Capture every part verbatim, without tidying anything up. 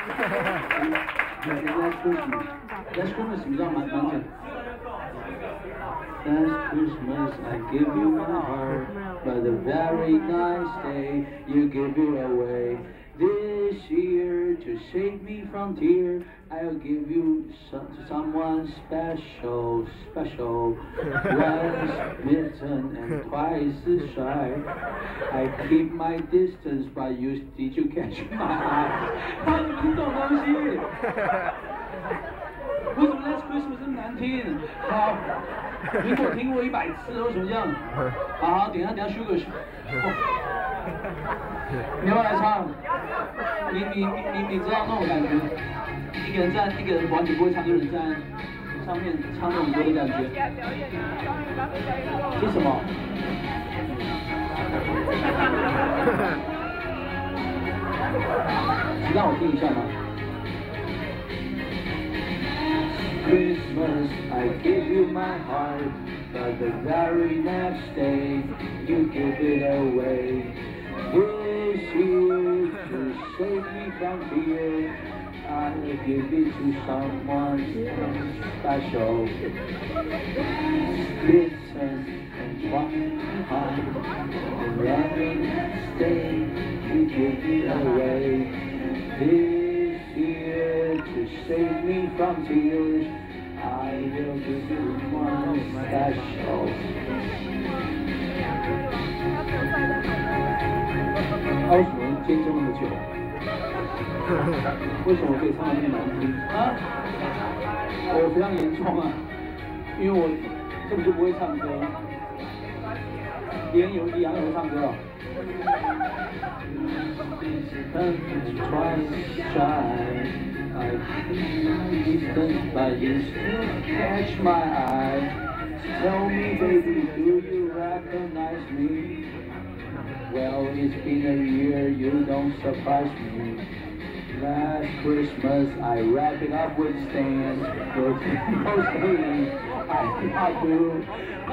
Last Christmas. Last Christmas 你知道蛮蛮简。Last Christmas I give you my heart, but the very next day you give it away. This year to save me from tears, I'll give you some, someone special, special. Once bitten and twice shy. I keep my distance, but you did you catch my eye? 他怎么听这种东西？为什么 Last Christmas 这么难听？好，你给我听过一百次，为什么这样？好，等一下等一下修个修。你要不要来唱？你你你你知道那种感觉？一个人站，一个人完全不会唱，一个人站上面唱那种歌的感觉。这是什么？你让我听一下吗？ Christmas, I give you my heart, but the very next day you give it away. This year to save me from fear, I'll give it to someone special. Listen and one heart, the very next day you give it away. This year to save me from tears, I will give you one special. 他为什么坚持那么久？为什么可以唱得那么难听啊？我非常严重啊，因为我根本就不会唱歌，连有杨也会唱歌哦。 Twice shy, I distance, but you still catch my eye. Tell me, baby, do you recognize me? Well, it's been a year, you don't surprise me. Last Christmas, I wrapped it up with Stan. Your most hating, I I do.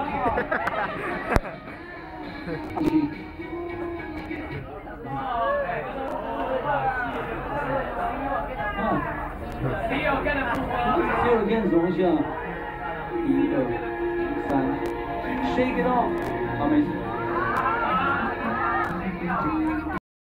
第二个干什么东西啊？一二三 ，shake it off，好没事。